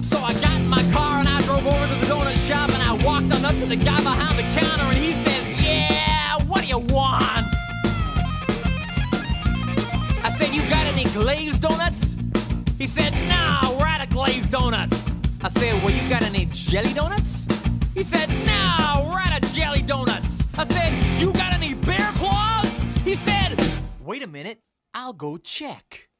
So I got in my car and I drove over to the donut shop and I walked on up to the guy behind the counter and he says, "Yeah, what do you want?" I said, "You got any glazed donuts?" He said, "No, we're out of glazed donuts." I said, "Well, you got any jelly donuts?" He said, "No, we're out of jelly donuts." I said, "You got any bear claws?" He said, "Wait a minute, I'll go check."